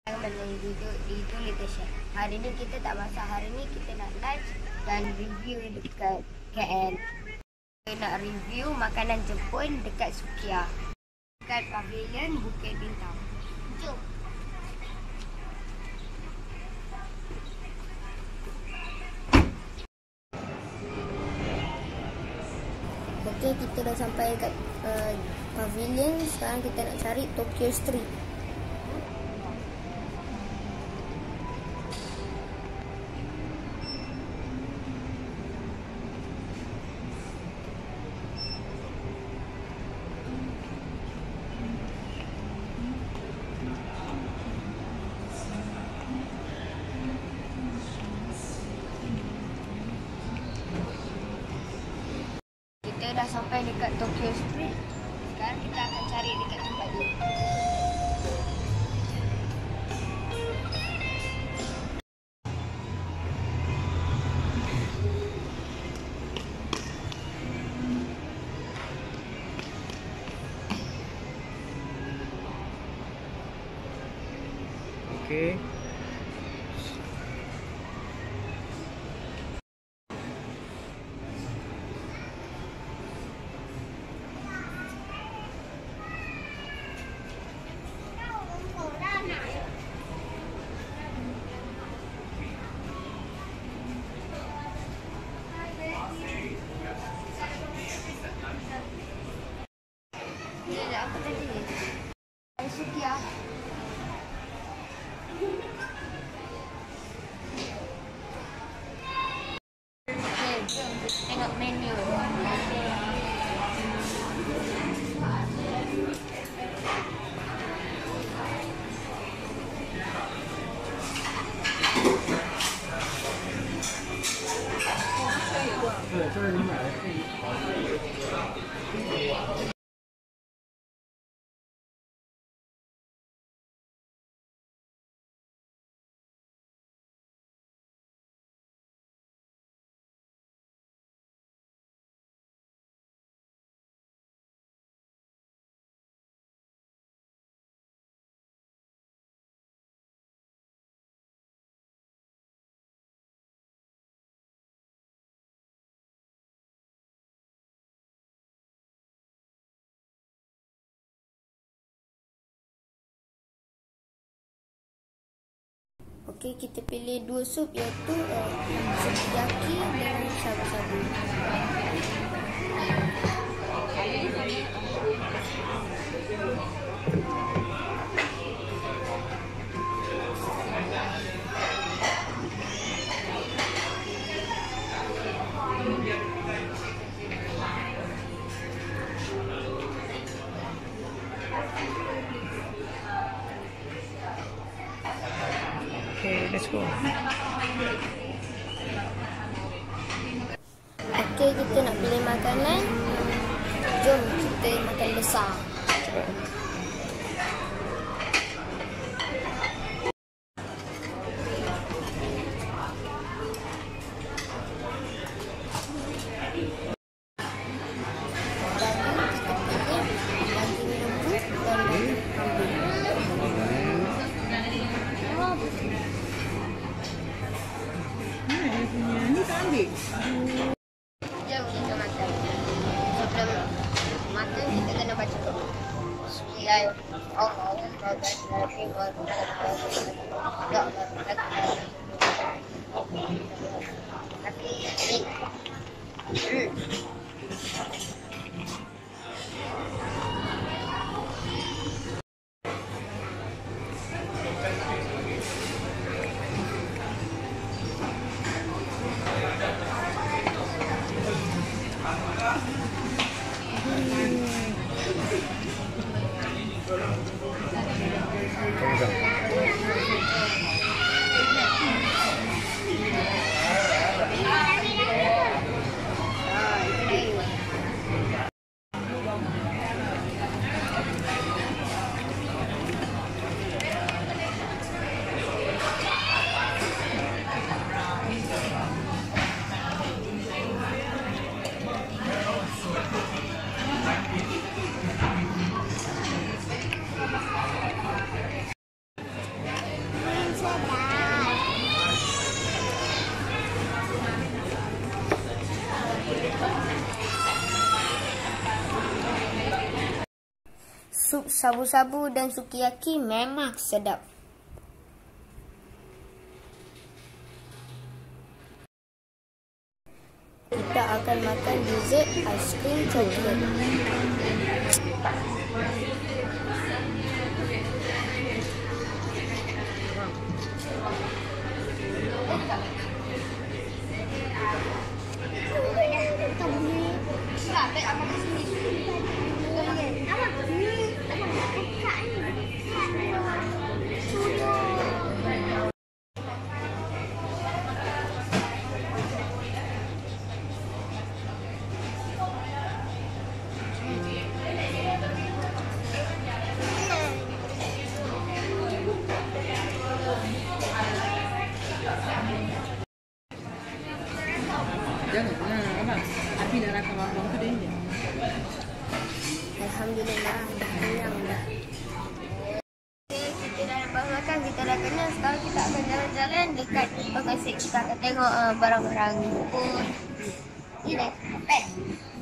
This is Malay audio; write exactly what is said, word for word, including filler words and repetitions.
Duduk di Toilet Chef. Hari ni kita tak masak, hari ni kita nak lunch dan review dekat K L. Kita nak review makanan Jepun dekat Sukiya, dekat Pavilion Bukit Bintang. Jom. Okey, kita dah sampai dekat uh, Pavilion. Sekarang kita nak cari Tokyo Street. Kita dah sampai dekat Tokyo Street. Sekarang kita akan cari dekat tempat ni. Okey. Ni ada apa tadi? Sukiya. Okay, jom tengok menu. Okey, kita pilih dua sup iaitu uh, sukiyaki dan shabu-shabu. Okay, let's go. Okey, kita nak pilih makanan. Jom kita makan besar. Cepat. Ni tak ambil. Jom kita makan. Sebelum makan kita kena baca doa. Bismillah. Allah Tengok. Sup sabu-sabu dan sukiyaki memang sedap. Kita akan makan dessert aiskrim coklat. Jangan. Nah, abang. Api nak rakam abang tu dia. Alhamdulillah, dah kenyang dah. Okay, kita dah lepas makan, kita dah kenyang. Sekarang kita akan jalan-jalan dekat lokasi. Kita akan tengok uh, barang-barang pun. Ini dah, pet.